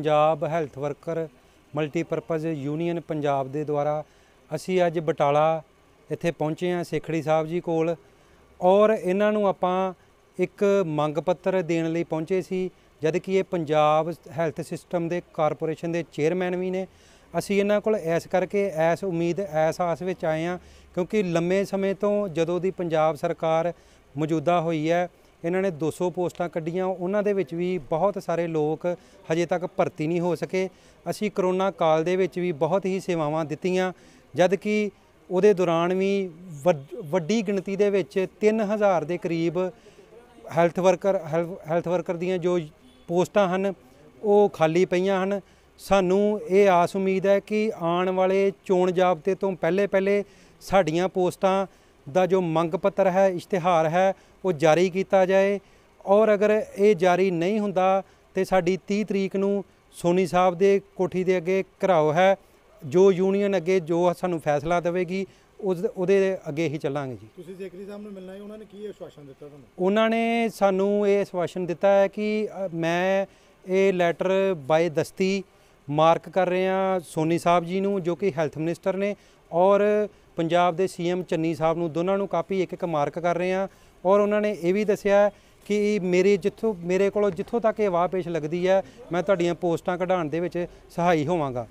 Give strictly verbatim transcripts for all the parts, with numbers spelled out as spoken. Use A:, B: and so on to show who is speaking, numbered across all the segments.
A: Punjab health worker multipurpose union Punjab के द्वारा असी अज बटाला इत्थे पहुँचे हैं सेखड़ी साहब जी कोल और इन्हां नूं आपां एक मंग पत्र देण लई पहुँचे सी जद कि ये पंजाब हैल्थ सिस्टम के कारपोरेशन के चेयरमैन भी ने। असी इन्हां कोल ऐस करके ऐस उम्मीद ऐस आस विच आए हैं क्योंकि लंबे समय तो जदों दी पंजाब सरकार मौजूदा हुई है इन्हां ने दो सौ पोस्टां कड्ढियां, उन्हां दे विच भी बहुत सारे लोग हजे तक भर्ती नहीं हो सके। असी करोना काल दे विच भी बहुत ही सेवावां दित्तियां जद कि उहदे दौरान भी वड्डी गिणती दे विच तीन हज़ार के करीब हैल्थ वर्कर हैल्थ वर्कर दियां जो पोस्टां हैं वो खाली पईयां हैं। सानू ये आस उम्मीद है कि आने वाले चोण जाबते तो पहले पहले साड़ियाँ पोस्टां दा जो मंग पत्र है इश्तिहार है वो जारी किया जाए और अगर ये जारी नहीं हुंदा तो साड़ी तीह तरीक नूं सोनी साहब दे कोठी दे अगे घराओ है जो यूनीयन अगे जो सानू फैसला देवेगी उस उहदे अगे ही चलांगे जी।
B: तुसीं सेक्रेटरी साहब नूं मिलना है, उन्होंने की आश्वासन दिता तुहानूं?
A: उन्होंने सानू ये आश्वासन दिता है कि मैं ये लैटर बाय दस्ती मार्क कर रहा सोनी साहब जी नूं जो कि हैल्थ मिनिस्टर ने और पंजाब के सी एम चन्नी साहब नूं दोनों नूं कापी एक एक मार्क कर रहे हैं और उन्होंने ये भी दस्सिया कि मेरे जिथों मेरे को जिथों तक ये वाह पेश लगती है मैं तुहाडीआं पोस्टां कढाउण दे विच सहाई होवांगा।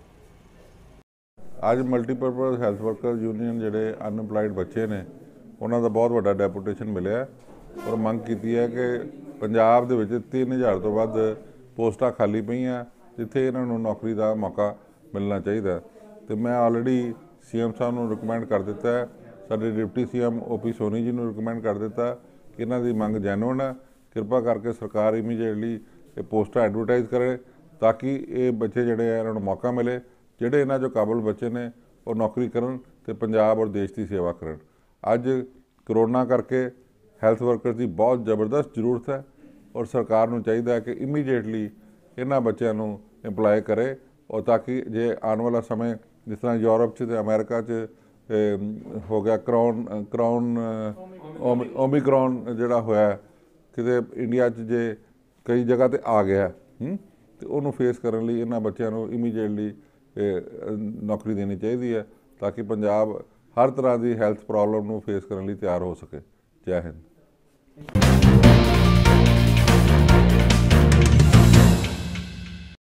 C: अज मल्टीपर्पज़ हैल्थ वर्कर यूनीयन जिहड़े अनएम्पलॉयड बच्चे ने उन्हां दा बहुत वड्डा डेपूटेशन मिलिया और मंग की है कि पंजाब दे विच तीन हज़ार तो वध पोस्टां खाली पईयां जिथे इन्हां नूं नौकरी का मौका मिलना चाहिए। तो मैं ऑलरेडी सी एम साहब नूं रिकमेंड कर दिता है, साडे deputy C M O P Soni ji नूं रिकमेंड कर दिता कि इन्हां दी मंग जैनुअन है, कृपा करके सरकार इमीडिएटली ये पोस्टां एडवरटाइज करे ताकि ये बच्चे जिहड़े है इन्हां नूं मौका मिले, जिहड़े इन्हां जो काबल बच्चे ने वो नौकरी करन ते पंजाब और देश की सेवा करन। अज करोना करके हैल्थ वर्कर की बहुत जबरदस्त जरूरत है और सरकार नूं चाहिए कि इमीडिएटली इन्हां बच्चों नूं इंपलाय करे और ताकि जे आने वाला समय जिस तरह यूरोप च अमेरिका च हो गया क्राउन क्राउन ओमिक्रॉन जिहड़ा होया किते इंडिया च जे कई जगह ते आ गया तो उन्होंने फेस करने लई इन्हां बच्चों नूं इमीडिएटली नौकरी देनी चाहिए है ताकि पंजाब हर तरह की हैल्थ प्रॉब्लम नूं फेस करने लई तैयार हो सके। जय हिंद।